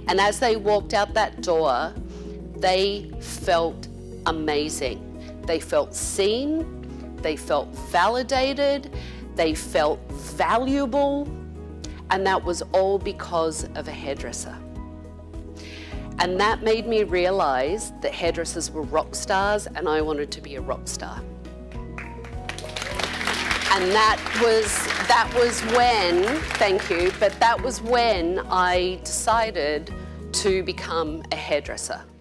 And as they walked out that door, they felt amazing. They felt seen, they felt validated, they felt valuable, and that was all because of a hairdresser. And that made me realize that hairdressers were rock stars, and I wanted to be a rock star. And that was when, thank you, but that was when I decided to become a hairdresser.